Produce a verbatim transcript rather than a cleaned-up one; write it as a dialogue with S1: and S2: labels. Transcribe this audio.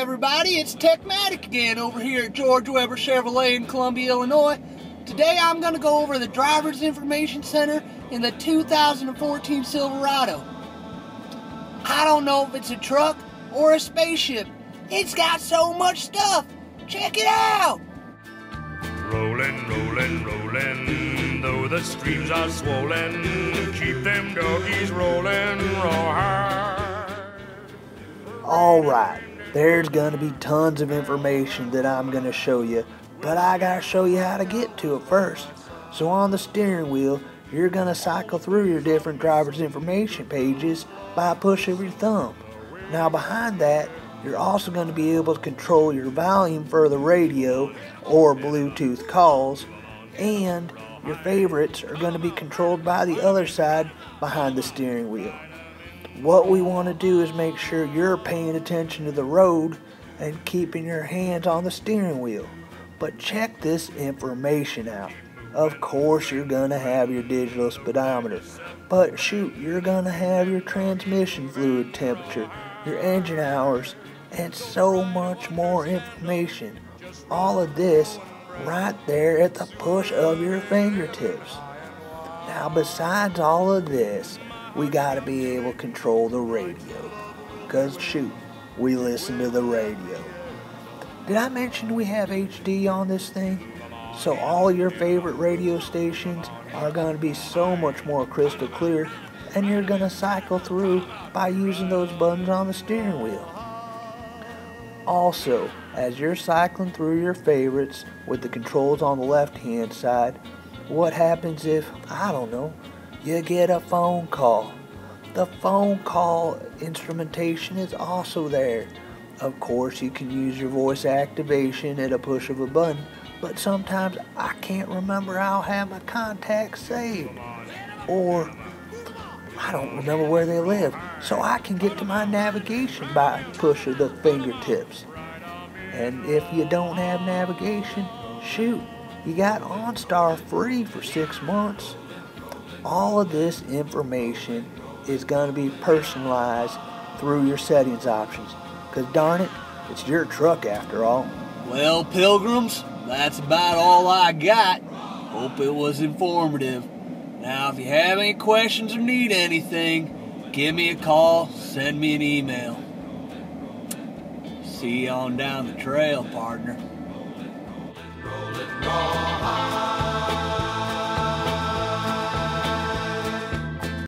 S1: everybody, it's Techmatic again over here at George Weber Chevrolet in Columbia, Illinois. Today I'm going to go over the Driver's Information Center in the two thousand fourteen Silverado. I don't know if it's a truck or a spaceship. It's got so much stuff. Check it out.
S2: Rollin', rollin', rollin', though the streams are swollen, keep them doggies rollin', raw hard.
S1: Alright, there's gonna be tons of information that I'm gonna show you, but I gotta show you how to get to it first. So on the steering wheel, you're gonna cycle through your different driver's information pages by a push of your thumb. Now behind that, you're also going to be able to control your volume for the radio or Bluetooth calls, and your favorites are going to be controlled by the other side behind the steering wheel. What we want to do is make sure you're paying attention to the road and keeping your hands on the steering wheel. But check this information out. Of course you're going to have your digital speedometer, but shoot, you're going to have your transmission fluid temperature, your engine hours, and so much more information. All of this right there at the push of your fingertips. Now besides all of this, we got to be able to control the radio. Because shoot, we listen to the radio. Did I mention we have H D on this thing? So all your favorite radio stations are going to be so much more crystal clear, and you're going to cycle through by using those buttons on the steering wheel. Also, as you're cycling through your favorites with the controls on the left hand side, what happens if, I don't know, you get a phone call? The phone call instrumentation is also there. Of course, you can use your voice activation at a push of a button, but sometimes I can't remember I'll have my contacts saved, or I don't remember where they live, so I can get to my navigation by a push of the fingertips. And if you don't have navigation, shoot, you got OnStar free for six months. All of this information is going to be personalized through your settings options, because darn it, it's your truck after all. Well, pilgrims, that's about all I got. Hope it was informative. Now, if you have any questions or need anything, give me a call, send me an email. See you on down the trail, partner.
S3: Roll it raw.